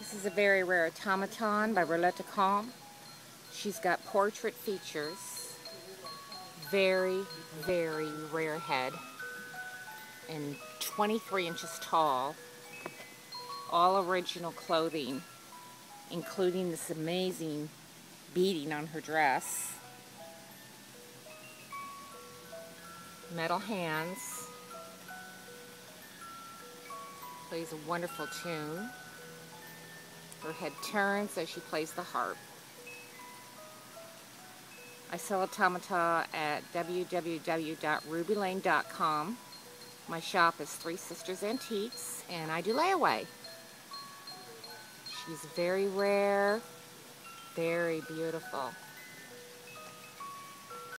This is a very rare Automaton by Roletta Calm. She's got portrait features, very, very rare head, and 23 inches tall, all original clothing, including this amazing beading on her dress, metal hands, plays a wonderful tune. Her head turns as she plays the harp. I sell automata at www.rubylane.com. My shop is Three Sisters Antiques, and I do layaway. She's very rare, very beautiful.